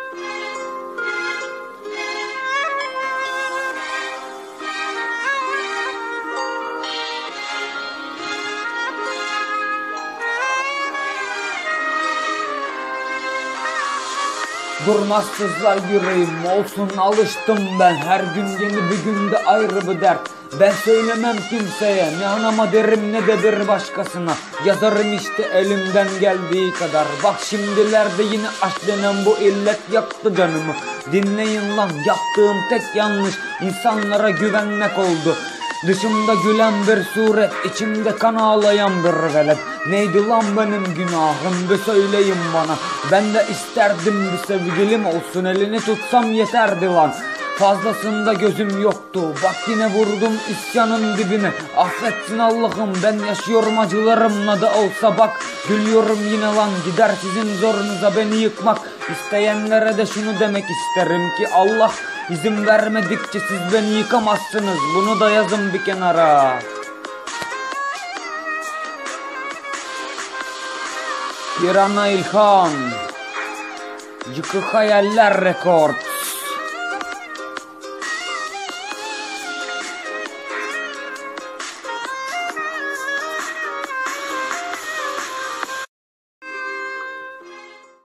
Durmazsızlar yüreğim olsun, alıştım ben. Her gün yeni bir günde ayrı bir dert. Ben söylemem kimseye, ne anama derim ne de bir başkasına. Yazarım işte elimden geldiği kadar. Bak şimdilerde yine aşk denen bu illet yaktı canımı. Dinleyin lan, yaptığım tek yanlış insanlara güvenmek oldu. Dışımda gülen bir suret, içimde kan ağlayan bir velet. Neydi lan benim günahım, bir söyleyin bana. Ben de isterdim bir sevgilim olsun, elini tutsam yeterdi lan. Fazlasında gözüm yoktu, bak yine vurdum isyanın dibine. Affetsin Allah'ım, ben yaşıyorum acılarımla da olsa bak. Gülüyorum yine lan, gider sizin zorunuza beni yıkmak. İsteyenlere de şunu demek isterim ki Allah izin vermedikçe siz beni yıkamazsınız. Bunu da yazın bir kenara. Pirana İlhan, Yıkık Hayaller Rekord.